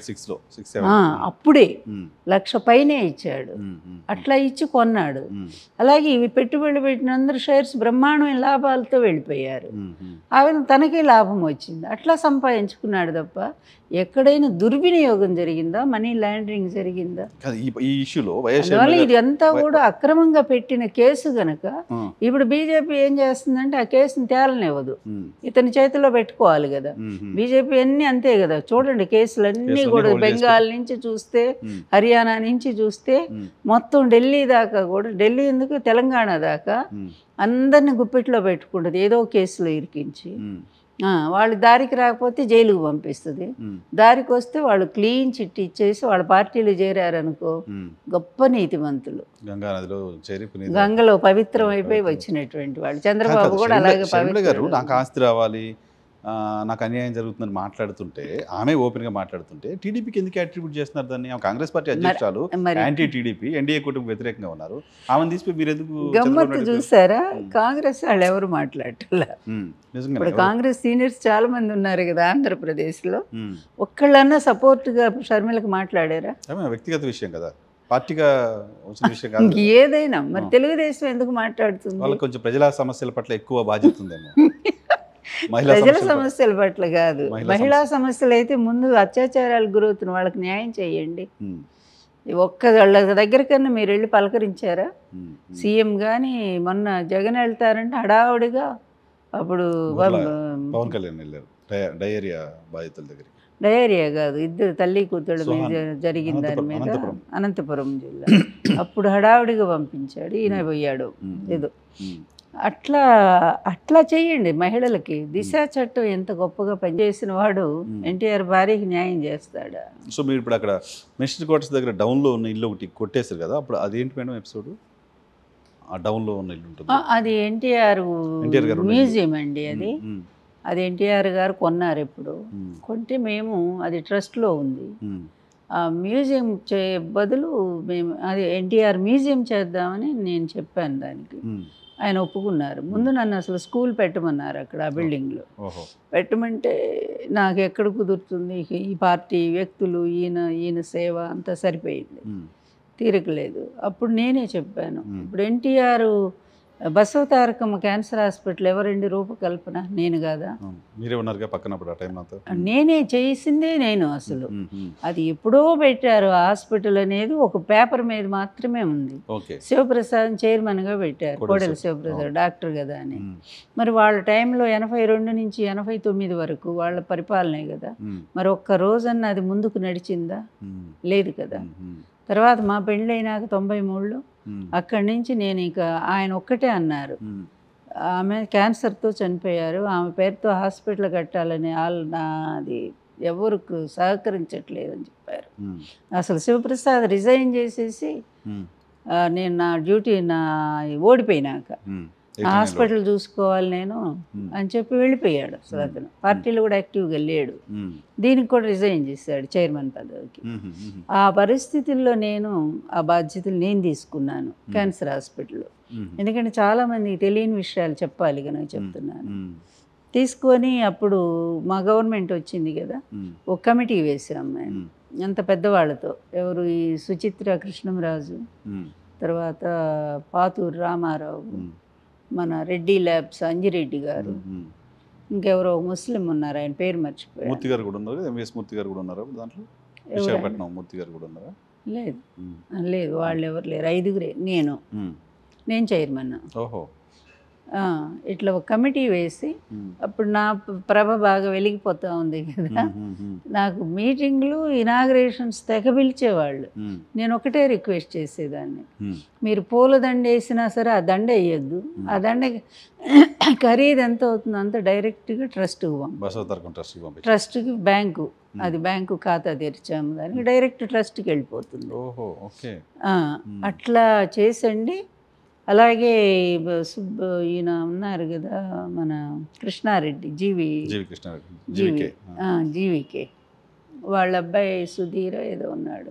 అప్పుడే లక్ష పైనే ఇచ్చాడు. అట్లా ఇచ్చి కొన్నాడు. అలాగే ఇవి పెట్టుబడి పెట్టిన అందరూ షేర్స్ బ్రహ్మాండమైన లాభాలతో వెళ్ళిపోయారు. ఆవిడ తనకే లాభం వచ్చింది. అట్లా సంపాదించుకున్నాడు తప్ప ఎక్కడైనా దుర్వినియోగం జరిగిందా, మనీ లాండరింగ్ జరిగిందా? అందువల్ల ఇది అంతా కూడా అక్రమంగా పెట్టిన కేసు గనక ఇప్పుడు బీజేపీ ఏం చేస్తుందంటే ఆ కేసుని తేలనివ్వదు, ఇతని చేతిలో పెట్టుకోవాలి కదా. బీజేపీ అన్ని అంతే కదా. చూడండి కేసులన్నీ కూడా బెంగాల్ నుంచి చూస్తే, హర్యానా నుంచి చూస్తే, మొత్తం ఢిల్లీ దాకా కూడా, ఢిల్లీ ఎందుకు తెలంగాణ దాకా అందరిని గుప్పిట్లో పెట్టుకుంటుంది ఏదో కేసులో ఇరికించి. వాళ్ళు దారికి రాకపోతే జైలుకు పంపిస్తుంది, దారికి వస్తే వాళ్ళు క్లీన్ చిట్ ఇచ్చేసి వాళ్ళ పార్టీలు చేరారనుకో గొప్ప నీతిమంతులు, గంగలో పవిత్రం అయిపోయి వచ్చినటువంటి వాళ్ళు. చంద్రబాబు కూడా అలాగే పవిత్రుడు. నాకు ఆస్తి రావాలి, నాకు అన్యాయం జరుగుతుందని మాట్లాడుతుంటే, ఆమె ఓపెన్గా మాట్లాడుతుంటే టీడీపీకి ఎందుకు అట్రిబ్యూట్ చేస్తున్నారు దాన్ని? ఆమె కాంగ్రెస్ పార్టీ అధ్యక్షురాలు, యాంటీ టీడీపీ, ఎన్డీఏ కూటమికి వ్యతిరేకంగా ఉన్నారు. ఆమెను తీసిపోయి మీరు ఎందుకు? గమ్మత్తు చూసారా, కాంగ్రెస్ వాళ్ళు ఎవరు మాట్లాడలే. ఇప్పుడు కాంగ్రెస్ సీనియర్స్ చాలా మంది ఉన్నారు కదా ఆంధ్రప్రదేశ్లో, ఒక్కళ్ళన్నా సపోర్ట్గా షర్మిలకు మాట్లాడారా? వ్యక్తిగత విషయం కదా, పార్టీగా వచ్చిన విషయం కాదు. ఏదైనా మరి తెలుగుదేశం ఎందుకు మాట్లాడుతుంది? వాళ్ళకి కొంచెం ప్రజల సమస్యల పట్ల ఎక్కువ బాధ్యత ఉందేమో. ప్రజల సమస్యల పట్ల కాదు, మహిళా సమస్యలు అయితే ముందు అత్యాచారాలకు గురవుతున్న వాళ్ళకి న్యాయం చేయండి. ఒక్క వాళ్ళ దగ్గరికన్నా మీరు వెళ్ళి పలకరించారా? సీఎం కానీ మొన్న జగన్ వెళ్తారంటే హడావుడిగా అప్పుడు పవన్ కళ్యాణ్ వెళ్ళారు డయేరియా బాధితుల దగ్గర. డయేరియా కాదు, ఇద్దరు తల్లి కూతుళ్ళ మీద జరిగిన దాని మీద, అనంతపురం జిల్లా. అప్పుడు హడావుడిగా పంపించాడు, ఈయన పోయాడు ఏదో. అట్లా అట్లా చేయండి మహిళలకి. దిశ చట్టం ఎంత గొప్పగా పనిచేసిన వాడు ఎన్టీఆర్ భార్యకి న్యాయం చేస్తాడా? సో మీరు ఇప్పుడు అక్కడ మినిస్టర్ క్వార్టర్స్ దగ్గర డౌన్లో ఉన్న ఇల్లు ఒకటి కొట్టేశారు కదా, అప్పుడు అదేంటి మేడం ఎపిసోడ్? ఆ డౌన్లో ఉన్న ఇల్లు ఉంటుంది, అది ఎన్టీఆర్ మ్యూజియం అండి. అది అది ఎన్టీఆర్ గారు కొన్నారు. ఎప్పుడు కొంటే మేము అది ట్రస్ట్లో ఉంది. ఆ మ్యూజియం చే బదులు మేము అది ఎన్టీఆర్ మ్యూజియం చేద్దామని నేను చెప్పాను దానికి. ఆయన ఒప్పుకున్నారు. ముందు నన్ను అసలు స్కూల్ పెట్టమన్నారు అక్కడ ఆ బిల్డింగ్లో. పెట్టమంటే నాకు ఎక్కడ కుదురుతుంది, ఈ పార్టీ వ్యక్తులు, ఈయన ఈయన సేవ అంతా సరిపోయింది, తీరకలేదు. అప్పుడు నేనే చెప్పాను, ఇప్పుడు ఎన్టీఆర్ బసవతారకమ్మ క్యాన్సర్ హాస్పిటల్ ఎవరండి రూపకల్పన? నేను కాదా? నేనే చేసిందే నేను. అసలు అది ఎప్పుడో పెట్టారు. హాస్పిటల్ అనేది ఒక పేపర్ మీద మాత్రమే ఉంది. శివప్రసాద్ చైర్మన్గా పెట్టారు, కోడెల శివప్రసాద్ డాక్టర్ కదా అని. మరి వాళ్ళ టైంలో ఎనభై రెండు నుంచి ఎనభై తొమ్మిది వరకు వాళ్ళ పరిపాలనే కదా. మరి ఒక్క రోజన్నా అది ముందుకు నడిచిందా? లేదు కదా. తర్వాత మా పెళ్ళైనాక తొంభై మూడులో అక్కడి నుంచి నేను ఇక ఆయన ఒక్కటే అన్నారు, ఆమె క్యాన్సర్తో చనిపోయారు, ఆమె పేరుతో హాస్పిటల్ కట్టాలని వాళ్ళు నాది ఎవరికి సహకరించట్లేదు అని చెప్పారు. అసలు శివప్రసాద్ రిజైన్ చేసేసి నేను నా డ్యూటీ నా ఓడిపోయినాక హాస్పిటల్ చూసుకోవాలి నేను అని చెప్పి వెళ్ళిపోయాడు అసలు అతను. పార్టీలో కూడా యాక్టివ్గా లేడు. దీనికి కూడా రిజైన్ చేశాడు చైర్మన్ పదవికి. ఆ పరిస్థితుల్లో నేను ఆ బాధ్యతలు నేను తీసుకున్నాను క్యాన్సర్ హాస్పిటల్లో. ఎందుకంటే చాలామందికి తెలియని విషయాలు చెప్పాలి కనుక చెప్తున్నాను. తీసుకొని అప్పుడు మా గవర్నమెంట్ వచ్చింది కదా, ఒక కమిటీ వేసాం మేము అంత పెద్దవాళ్ళతో. ఎవరు, ఈ సుచిత్ర కృష్ణంరాజు, తర్వాత పాతూరు రామారావు, మన రెడ్డి ల్యాబ్స్ అంజిరెడ్డి గారు, ఇంకెవరో ముస్లిం ఉన్నారు, ఆయన పేరు మర్చిపోయారు. మూర్తి గారు కూడా ఉన్నారు, ఎంఎస్ మూర్తి గారు కూడా ఉన్నారు దాంట్లో. విశాఖపట్నం మూర్తి గారు కూడా ఉన్నారా? లేదు లేదు, వాళ్ళు ఎవరు లేరు, ఐదుగురే. నేను నేను చైర్మన్. ఓహో. ఇట్లా ఒక కమిటీ వేసి అప్పుడు నా ప్రభ బాగా వెలిగిపోతూ ఉంది కదా. నాకు మీటింగ్లు ఇనాగ్రేషన్స్ తెగ పిలిచేవాళ్ళు. నేను ఒకటే రిక్వెస్ట్ చేసేదాన్ని, మీరు పూల దండ వేసినా సరే ఆ దండ వేయొద్దు, ఆ దండ ఖరీదు ఎంత అవుతుందో అంత డైరెక్ట్గా ట్రస్ట్కి పంపి, ట్రస్ట్కి బ్యాంకు, అది బ్యాంకు ఖాతా తెరిచాము, దానికి డైరెక్ట్ ట్రస్ట్కి వెళ్ళిపోతుంది. అట్లా చేసండి. అలాగే సుబ్బ ఈయన ఉన్నారు కదా మన కృష్ణారెడ్డి, జీవి జీవి జీవికే వాళ్ళ అబ్బాయి సుధీర ఏదో ఉన్నాడు.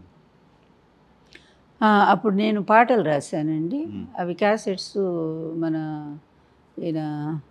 అప్పుడు నేను పాటలు రాశానండి, అవి క్యాసెట్స్. మన ఈయన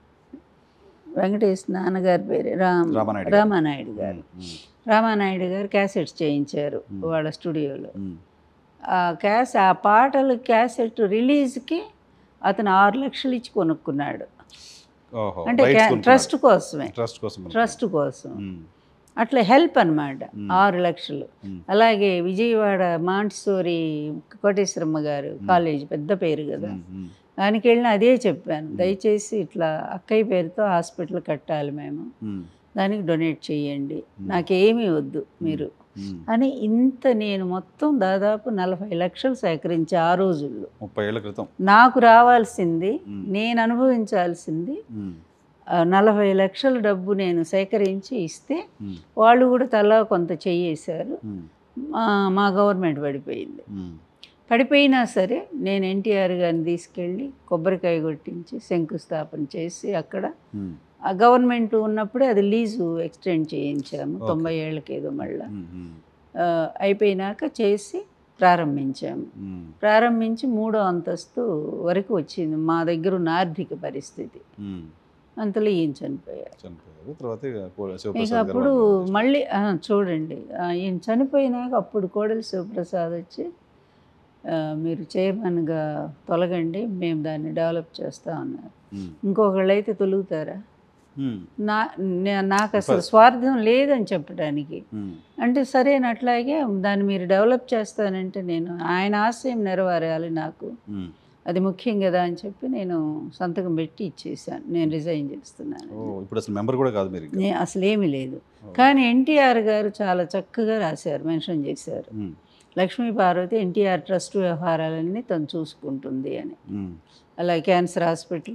వెంకటేష్ నాన్నగారి పేరు రామ్ రామానాయుడు గారు రామానాయుడు గారు క్యాసెట్స్ చేయించారు వాళ్ళ స్టూడియోలో. ఆ క్యాస్ ఆ పాటలు క్యాసెట్ రిలీజ్కి అతను ఆరు లక్షలు ఇచ్చి కొనుక్కున్నాడు. అంటే ట్రస్ట్ కోసమే, ట్రస్ట్ కోసం అట్లా హెల్ప్ అనమాట, ఆరు లక్షలు. అలాగే విజయవాడ మాంటిసోరి కోటేశ్వరమ్మ గారు కాలేజ్, పెద్ద పేరు కదా, దానికి వెళ్ళిన అదే చెప్పాను, దయచేసి ఇట్లా అక్కయ్య పేరుతో హాస్పిటల్ కట్టాలి మేము, దానికి డొనేట్ చేయండి, నాకేమీ వద్దు మీరు అని. ఇంత నేను మొత్తం దాదాపు నలభై లక్షలు సేకరించి ఆ రోజుల్లో, ముప్పై ఏళ్ళ క్రితం, నాకు రావాల్సింది, నేను అనుభవించాల్సింది నలభై లక్షల డబ్బు నేను సేకరించి ఇస్తే వాళ్ళు కూడా తలా కొంత చెయ్యేశారు. మా గవర్నమెంట్ పడిపోయింది. పడిపోయినా సరే నేను ఎన్టీఆర్ గారిని తీసుకెళ్ళి కొబ్బరికాయ కొట్టించి శంకుస్థాపన చేసి అక్కడ ఆ గవర్నమెంట్ ఉన్నప్పుడే అది లీజు ఎక్స్టెండ్ చేయించాము, తొంభై ఏళ్ళకి ఏదో మళ్ళీ అయిపోయినాక చేసి ప్రారంభించాము. ప్రారంభించి మూడో అంతస్తు వరకు వచ్చింది మా దగ్గర ఉన్న ఆర్థిక పరిస్థితి. అంతలో ఈయన చనిపోయారు. ఇక అప్పుడు మళ్ళీ చూడండి, ఈయన చనిపోయినాక అప్పుడు కోడలి శివప్రసాద్ వచ్చి మీరు చైర్మన్గా తొలగండి, మేము దాన్ని డెవలప్ చేస్తా ఉన్నారు. ఇంకొకళ్ళు అయితే తొలుగుతారా? నా నాకు అసలు స్వార్థం లేదని చెప్పడానికి. అంటే సరేనట్లాగే దాన్ని మీరు డెవలప్ చేస్తానంటే నేను ఆయన ఆశయం నెరవేరాలి, నాకు అది ముఖ్యం కదా అని చెప్పి నేను సంతకం పెట్టి ఇచ్చేసాను, నేను రిజైన్ చేస్తున్నాను. అసలు ఏమీ లేదు. కానీ ఎన్టీఆర్ గారు చాలా చక్కగా రాశారు, మెన్షన్ చేశారు, లక్ష్మీ పార్వతి ఎన్టీఆర్ ట్రస్ట్ వ్యవహారాలన్నీ తను చూసుకుంటుంది అని. అలాగే క్యాన్సర్ హాస్పిటల్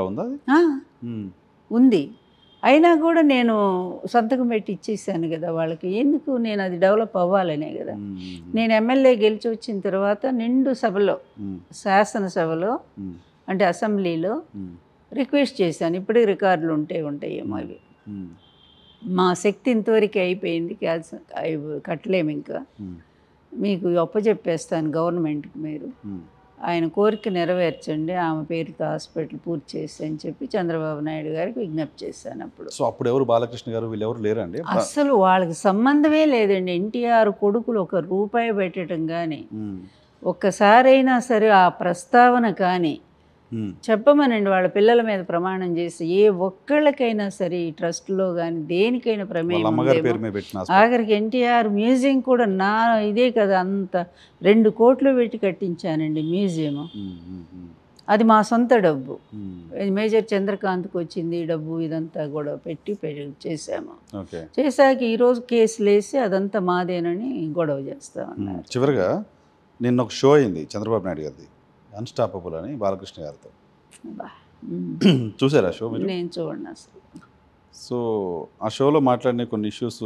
ఉంది, అయినా కూడా నేను సంతకం పెట్టి ఇచ్చేసాను కదా వాళ్ళకి. ఎందుకు, నేను అది డెవలప్ అవ్వాలనే కదా. నేను ఎమ్మెల్యే గెలిచి వచ్చిన తర్వాత నిండు సభలో, శాసనసభలో అంటే అసెంబ్లీలో రిక్వెస్ట్ చేశాను, ఇప్పటికి రికార్డులు ఉంటే ఉంటాయేమో అవి, మా శక్తి ఇంతవరకు అయిపోయింది, క్యాన్సర్ కట్టలేము, ఇంకా మీకు అప్పచెప్పేస్తాను గవర్నమెంట్కి, మీరు ఆయన కోరిక నెరవేర్చండి, ఆమె పేరుతో హాస్పిటల్ పూర్తి చేసి అని చెప్పి చంద్రబాబు నాయుడు గారికి విజ్ఞప్తి చేశాను అప్పుడు. సో అప్పుడు ఎవరు బాలకృష్ణ గారు వీళ్ళు ఎవరు లేరండి? అసలు వాళ్ళకి సంబంధమే లేదండి. ఎన్టీఆర్ కొడుకులు ఒక రూపాయి పెట్టడం కానీ, ఒక్కసారైనా సరే ఆ ప్రస్తావన కానీ చెప్పమనండి. వాళ్ళ పిల్లల మీద ప్రమాణం చేసి ఏ ఒక్కళ్ళకైనా సరే ఈ ట్రస్ట్లో కానీ దేనికైనా ప్రమేయం. ఆఖరికి ఎన్టీఆర్ మ్యూజియం కూడా నా ఇదే కదా, అంత రెండు కోట్లు పెట్టి కట్టించానండి మ్యూజియం. అది మా సొంత డబ్బు, మేజర్ చంద్రకాంత్కి వచ్చింది డబ్బు, ఇదంతా కూడా పెట్టి చేసాము. చేశాక ఈరోజు కేసులు వేసి అదంతా మాదేనని గొడవ చేస్తా ఉన్నారు. చివరిగా నిన్న ఒక షో అయింది చంద్రబాబు నాయుడు గారిది, అన్స్టాపబుల్ అని, బాలకృష్ణ గారితో. చూసారా షో? నేను చూడండి అసలు. సో ఆ షోలో మాట్లాడిన కొన్ని ఇష్యూస్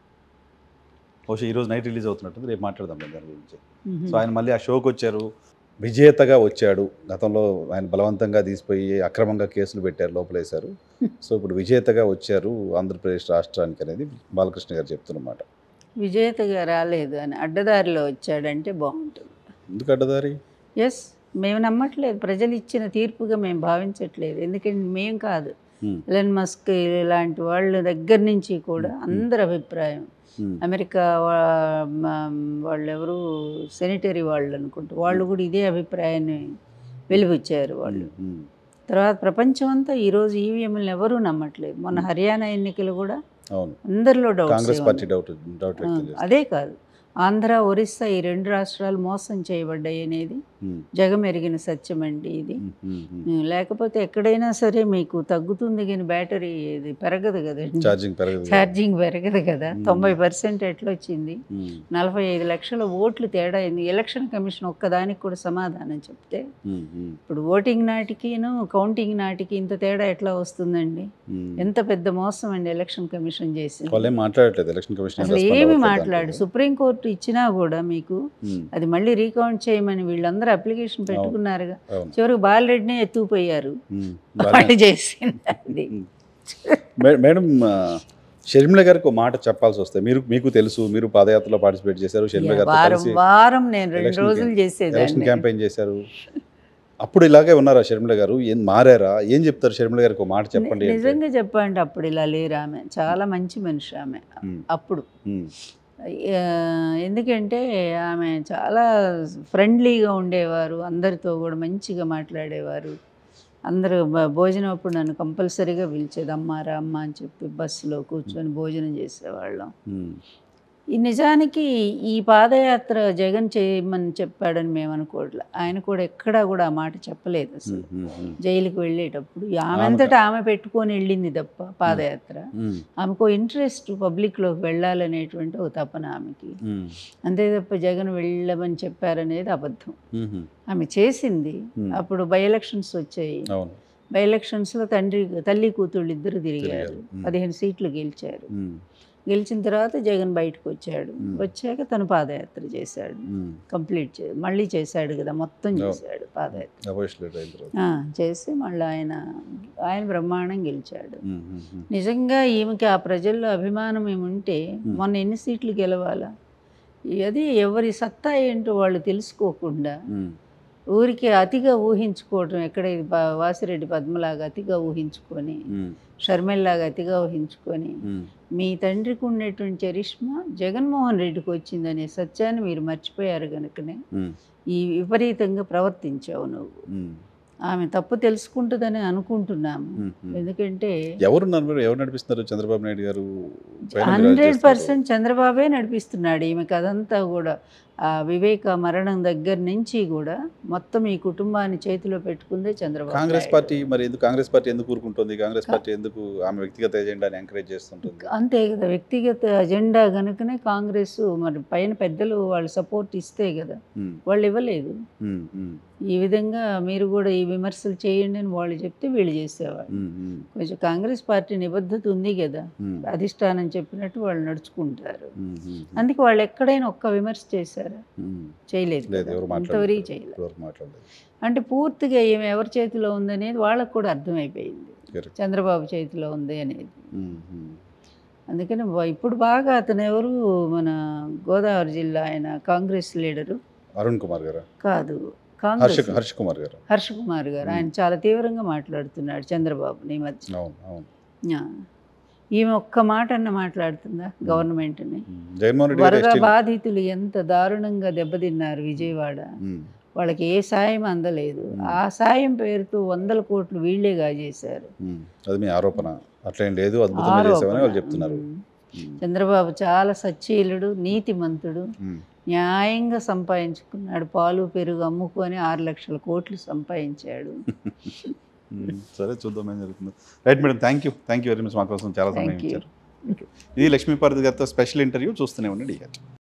బహుశా ఈరోజు నైట్ రిలీజ్ అవుతున్నట్టుంది, రేపు మాట్లాడదాం దాని గురించి. సో ఆయన మళ్ళీ ఆ షోకి వచ్చారు, విజేతగా వచ్చాడు. గతంలో ఆయన బలవంతంగా తీసిపోయి అక్రమంగా కేసులు పెట్టారు, లోపలేశారు. సో ఇప్పుడు విజేతగా వచ్చారు ఆంధ్రప్రదేశ్ రాష్ట్రానికి అనేది బాలకృష్ణ గారు చెప్తున్నమాట. విజేతగా రాలేదు అని అడ్డదారిలో వచ్చాడంటే బాగుంటుంది. ఎందుకు అడ్డదారి? ఎస్, మేము నమ్మట్లేదు, ప్రజలు ఇచ్చిన తీర్పుగా మేము భావించట్లేదు. ఎందుకంటే మేము కాదు, ఎలన్ మస్క్ ఇలాంటి వాళ్ళ దగ్గర నుంచి కూడా అందరి అభిప్రాయం, అమెరికా వాళ్ళు ఎవరు సెనిటరీ వాళ్ళు అనుకుంటా, వాళ్ళు కూడా ఇదే అభిప్రాయాన్ని వెలిబుచ్చారు వాళ్ళు. తర్వాత ప్రపంచం అంతా ఈరోజు ఈవీఎంలను ఎవరూ నమ్మట్లేదు. మొన్న హర్యానా ఎన్నికలు కూడా అందరిలో డౌట్. అదే కాదు, ఆంధ్ర ఒరిస్సా ఈ రెండు రాష్ట్రాలు మోసం చేయబడ్డాయి అనేది జగమెరిగిన సత్యం అండి ఇది. లేకపోతే ఎక్కడైనా సరే మీకు తగ్గుతుంది కానీ బ్యాటరీ ఇది పెరగదు కదండి, ఛార్జింగ్ పెరగదు కదా. తొంభై పర్సెంట్ ఎట్లా వచ్చింది? నలభై ఐదు లక్షల ఓట్లు తేడా అయింది. ఎలక్షన్ కమిషన్ ఒక్కదానికి కూడా సమాధానం చెప్తే ఇప్పుడు ఓటింగ్ నాటికిను కౌంటింగ్ నాటికి ఇంత తేడా ఎట్లా వస్తుందండి? ఎంత పెద్ద మోసం అండి ఎలక్షన్ కమిషన్ చేసింది. అసలు ఏమి మాట్లాడు, సుప్రీంకోర్టు ఇచ్చినా కూడా మీకు అది మళ్ళీ రీకౌంట్ చేయమని వీళ్ళందరూ అప్లికేషన్ పెట్టుకున్నారుగా. చివరికి బాలరెడ్డినే ఎత్తుకుపోయారు వాళ్ళు చేసింది. మేడం, షర్మిల గారికి ఒక మాట చెప్పాల్సి వస్తే, మీరు మీకు తెలుసు, మీరు పాదయాత్రలో పార్టిసిపేట్ చేశారు, షర్మిల గారు వారం నేను రెండు రోజులు చేసేదాన్ని, క్యాంపెయిన్ చేశారు. అప్పుడు ఇలాగే ఉన్నారా షర్మిల గారు? ఏం మారారా? ఏం చెప్తారు షర్మిల గారికి ఒక మాట చెప్పండి. నిజంగా చెప్పండి, అప్పుడు ఇలా లేరు. ఆమె చాలా మంచి మనిషి ఆమె అప్పుడు. ఎందుకంటే ఆమె చాలా ఫ్రెండ్లీగా ఉండేవారు, అందరితో కూడా మంచిగా మాట్లాడేవారు. అందరూ భోజనం అప్పుడు నన్ను కంపల్సరీగా పిలిచేది, అమ్మ రా అమ్మ అని చెప్పి బస్సులో కూర్చొని భోజనం చేసేవాళ్ళం. ఈ నిజానికి ఈ పాదయాత్ర జగన్ చేయమని చెప్పాడని మేము అనుకోవట్లే. ఆయన కూడా ఎక్కడా కూడా ఆ మాట చెప్పలేదు అసలు. జైలుకి వెళ్ళేటప్పుడు ఆమె అంతటా ఆమె పెట్టుకొని వెళ్ళింది తప్ప పాదయాత్ర. ఆమెకు ఇంట్రెస్ట్ పబ్లిక్లోకి వెళ్ళాలనేటువంటి ఒక తపన ఆమెకి, అంతే తప్ప జగన్ వెళ్ళమని చెప్పారనేది అబద్ధం. ఆమె చేసింది. అప్పుడు బై ఎలక్షన్స్ వచ్చాయి, బై ఎలక్షన్స్లో తండ్రి తల్లి కూతుళ్ళు ఇద్దరు తిరిగారు, పదిహేను సీట్లు గెలిచారు. గెలిచిన తర్వాత జగన్ బయటకు వచ్చాడు. వచ్చాక తను పాదయాత్ర చేశాడు, కంప్లీట్ చే మళ్ళీ చేశాడు కదా, మొత్తం చేశాడు పాదయాత్ర చేసి మళ్ళీ ఆయన ఆయన బ్రహ్మాండం గెలిచాడు. నిజంగా ఈమెకి ఆ ప్రజల్లో అభిమానం ఏముంటే మొన్న ఎన్ని సీట్లు గెలవాలా, అది ఎవరి సత్తా ఏంటో వాళ్ళు తెలుసుకోకుండా ఊరికి అతిగా ఊహించుకోవటం. ఎక్కడ వాసిరెడ్డి పద్మలాగా అతిగా ఊహించుకొని, షర్మిల్లాగా అతిగా ఊహించుకొని, మీ తండ్రికి ఉండేటువంటి చరిష్మా జగన్మోహన్ రెడ్డికి వచ్చిందనే సత్యాన్ని మీరు మర్చిపోయారు కనుకనే ఈ విపరీతంగా ప్రవర్తించావు నువ్వు. ఆమె తప్పు తెలుసుకుంటుందని అనుకుంటున్నాము. ఎందుకంటే ఎవరు ఎవరు నడిపిస్తున్నారు? చంద్రబాబు నాయుడు గారు హండ్రెడ్ పర్సెంట్ చంద్రబాబే నడిపిస్తున్నాడు. ఈమెకి అదంతా కూడా ఆ వివేక మరణం దగ్గర నుంచి కూడా మొత్తం ఈ కుటుంబాన్ని చేతిలో పెట్టుకుందే చంద్రబాబు. కాంగ్రెస్ పార్టీ మరి ఎందుకు కాంగ్రెస్ పార్టీ ఎందుకు ఊరుకుంటుంది? కాంగ్రెస్ పార్టీ ఎందుకు ఆమె వ్యక్తిగత ఎజెండాని ఎంకరేజ్ చేస్తుంటుంది? అంతే కదా, వ్యక్తిగత ఎజెండా కనుకనే కాంగ్రెస్ మరి పైన పెద్దలు వాళ్ళు సపోర్ట్ ఇస్తే కదా, వాళ్ళు ఇవ్వలేదు. ఈ విధంగా మీరు కూడా ఈ విమర్శలు చేయండి అని వాళ్ళు చెప్తే వీళ్ళు చేసేవాళ్ళు. కొంచెం కాంగ్రెస్ పార్టీ నిబద్ధత ఉంది కదా, అధిష్టానం చెప్పినట్టు వాళ్ళు నడుచుకుంటారు. అందుకే వాళ్ళు ఎక్కడైనా ఒక్క విమర్శ చేశారు, చేయలేదు, ఇంతవరకు చేయలేదు. అంటే పూర్తిగా ఏమి ఎవరి చేతిలో ఉందనేది వాళ్ళకు కూడా అర్థమైపోయింది, చంద్రబాబు చేతిలో ఉంది అనేది. అందుకని ఇప్పుడు బాగా అతను ఎవరు, మన గోదావరి జిల్లా ఆయన కాంగ్రెస్ లీడరు అరుణ్ కుమార్ గారు కాదు, హర్ష కుమార్ గారు హర్ష కుమార్ గారు ఆయన చాలా తీవ్రంగా మాట్లాడుతున్నాడు చంద్రబాబుని మధ్య. ఈమె ఒక్క మాట అన్న మాట్లాడుతుందా గవర్నమెంట్ని? వరద బాధితులు ఎంత దారుణంగా దెబ్బతిన్నారు విజయవాడ, వాళ్ళకి ఏ సాయం అందలేదు. ఆ సాయం పేరుతో వందల కోట్లు వీళ్లే గాజేశారు. అది మీ ఆరోపణ? అట్లేం లేదు, అద్భుతంగా చేశామని వాళ్ళు చెప్తున్నారు. చంద్రబాబు చాలా సచ్చీలుడు, నీతిమంతుడు, న్యాయంగా సంపాదించుకున్నాడు. పాలు పెరుగు అమ్ముకొని ఆరు లక్షల కోట్లు సంపాదించాడు. సరే, చూద్దాం ఏం జరుగుతుంది. Right madam, thank you thank you very much, మా కోసం చాలా సమయం ఇచ్చారు. ఇది లక్ష్మీపార్వతి గారితో స్పెషల్ ఇంటర్వ్యూ. చూస్తూనే ఉండండి.